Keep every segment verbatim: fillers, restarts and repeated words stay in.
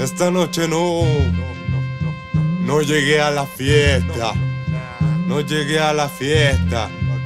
Esta noche no, no llegué a la fiesta, no llegué a la fiesta.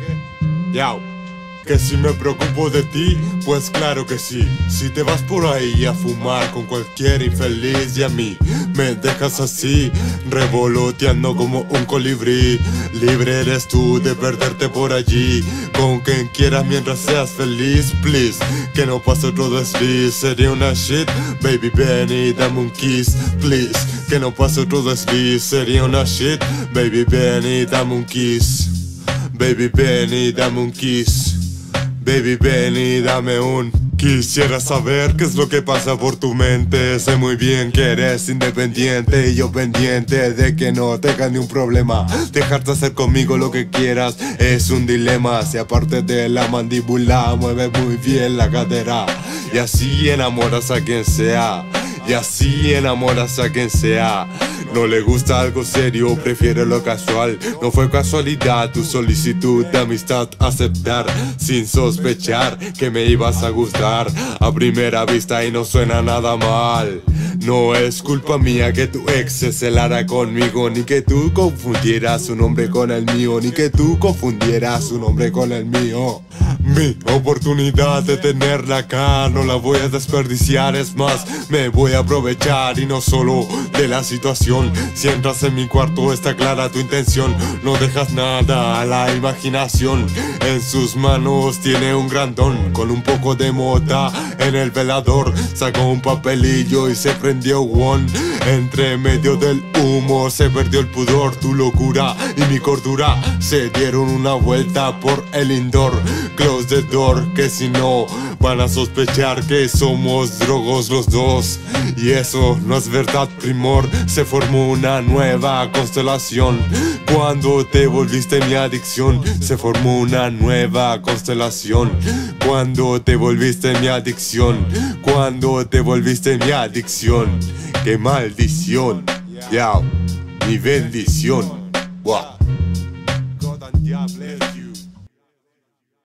Yao. Que si me preocupo de ti, pues claro que sí. Si te vas por ahí a fumar con cualquier infeliz y a mí me dejas así, revoloteando como un colibrí. Libre eres tú de perderte por allí con quien quieras mientras seas feliz, please. Que no pase otro desliz, sería una shit. Baby ven y dame un kiss, please. Que no pase otro desliz, sería una shit. Baby ven y dame un kiss. Baby ven y dame un kiss. Baby ven y dame un. Quisiera saber qué es lo que pasa por tu mente. Sé muy bien que eres independiente y yo pendiente de que no tengas ni un problema. Dejarte hacer conmigo lo que quieras es un dilema. Si aparte de la mandíbula mueves muy bien la cadera, y así enamoras a quien sea, y así enamoras a quien sea. No le gusta algo serio, prefiere lo casual. No fue casualidad tu solicitud de amistad aceptar, sin sospechar que me ibas a gustar a primera vista y no suena nada mal. No es culpa mía que tu ex se celara conmigo, ni que tú confundieras su nombre con el mío, ni que tú confundieras su nombre con el mío. Mi oportunidad de tenerla acá no la voy a desperdiciar, es más, me voy a aprovechar y no solo de la situación. Si entras en mi cuarto está clara tu intención, no dejas nada a la imaginación. En sus manos tiene un grandón con un poco de mota en el velador. Sacó un papelillo y se prendió one. Entre medio del humo se perdió el pudor. Tu locura y mi cordura se dieron una vuelta por el indoor. Close the door, que si no van a sospechar que somos drogos los dos. Y eso no es verdad, primor. Se formó una nueva constelación cuando te volviste mi adicción. Se formó una nueva constelación cuando te volviste mi adicción. Cuando te volviste mi adicción. ¡Qué maldición! ¡Yao! Mi bendición. ¡Wow!